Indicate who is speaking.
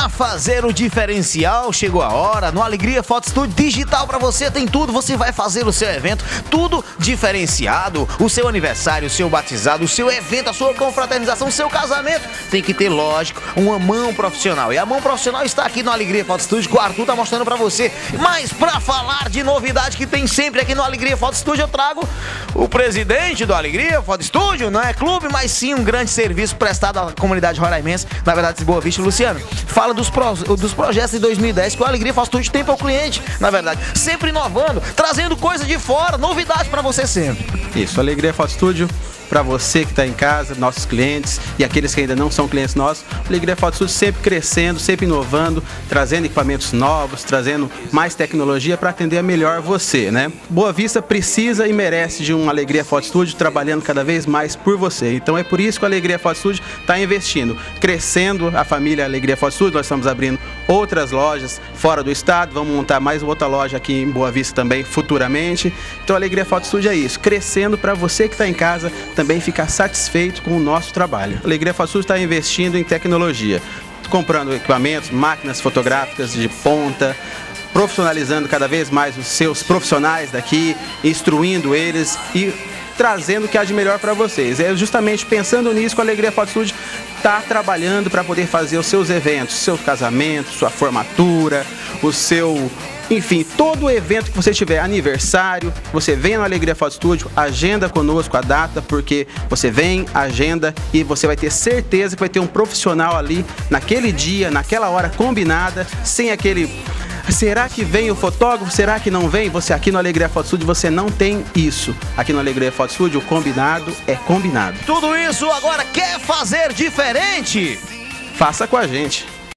Speaker 1: Pra fazer o diferencial, chegou a hora. No Alegria Foto Estúdio Digital pra você tem tudo. Você vai fazer o seu evento, tudo diferenciado. O seu aniversário, o seu batizado, o seu evento, a sua confraternização, o seu casamento. Tem que ter, lógico, uma mão profissional. E a mão profissional está aqui no Alegria Foto Estúdio, que o Arthur tá mostrando pra você. Mas pra falar de novidade que tem sempre aqui no Alegria Foto Estúdio, eu trago o presidente do Alegria Foto Estúdio. Não é clube, mas sim um grande serviço prestado à comunidade roraimense, na verdade, de Boa Vista. Luciano, fala dos projetos de 2010 que o Alegria Foto Estúdio tem para o cliente, na verdade, sempre inovando, trazendo coisa de fora, novidade para você sempre.
Speaker 2: Isso, Alegria Foto Estúdio, para você que está em casa, nossos clientes e aqueles que ainda não são clientes nossos, Alegria Foto Estúdio sempre crescendo, sempre inovando, trazendo equipamentos novos, trazendo mais tecnologia para atender melhor você, né? Boa Vista precisa e merece de um Alegria Foto Estúdio trabalhando cada vez mais por você. Então é por isso que a Alegria Foto Estúdio está investindo, crescendo a família Alegria Foto Estúdio. Nós estamos abrindo outras lojas fora do estado, vamos montar mais outra loja aqui em Boa Vista também futuramente. Então a Alegria Foto Estúdio é isso, crescendo para você que está em casa também ficar satisfeito com o nosso trabalho. A Alegria Foto Estúdio está investindo em tecnologia, comprando equipamentos, máquinas fotográficas de ponta, profissionalizando cada vez mais os seus profissionais daqui, instruindo eles e trazendo o que há de melhor para vocês. É justamente pensando nisso que a Alegria Foto Estúdio está trabalhando para poder fazer os seus eventos, seu casamento, sua formatura, o seu... Enfim, todo evento que você tiver, aniversário, você vem no Alegria Foto Estúdio, agenda conosco a data, porque você vem, agenda e você vai ter certeza que vai ter um profissional ali naquele dia, naquela hora combinada, sem aquele... Será que vem o fotógrafo? Será que não vem? Você aqui no Alegria Foto Estúdio, você não tem isso. Aqui no Alegria Foto Estúdio, o combinado é combinado.
Speaker 1: Tudo isso agora quer fazer diferente?
Speaker 2: Faça com a gente.